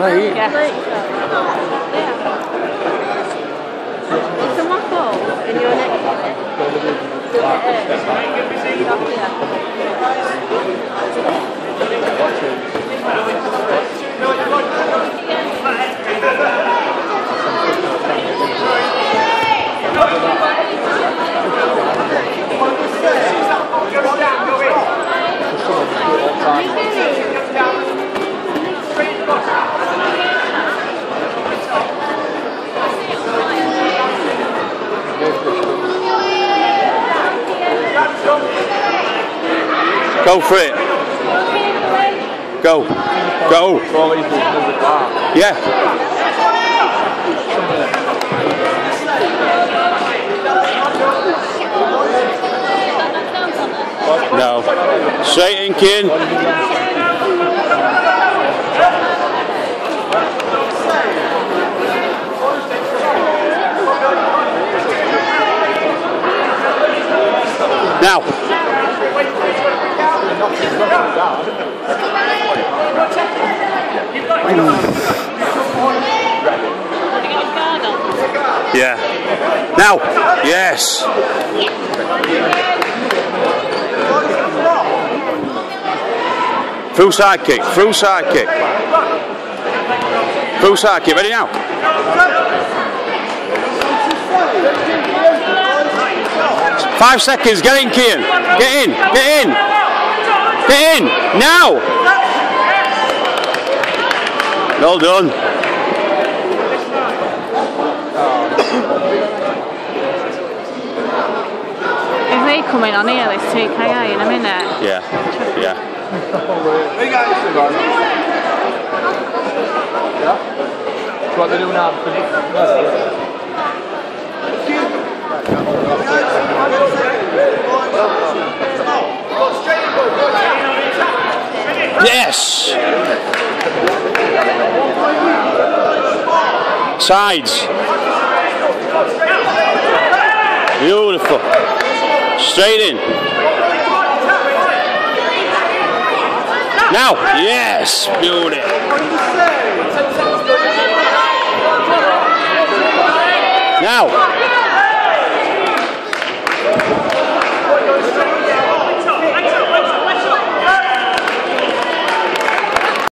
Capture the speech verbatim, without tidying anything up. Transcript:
late. Yeah. If someone falls and you're next to it, Go for it. Go. Go. Yeah. No. Straight in, Ken. Now. Yeah. Now. Yes. Through side kick. Through side kick. Through side kick. Ready now. Five seconds. Get in, Kian. Get in. Get in. Get in. Now. Well done. If they come in on here, let's take K I in a minute. Yeah. Yeah. Hey guys. Yeah. So what they do now? Yes. Sides. Beautiful. Straight in. Now. Yes. Beauty.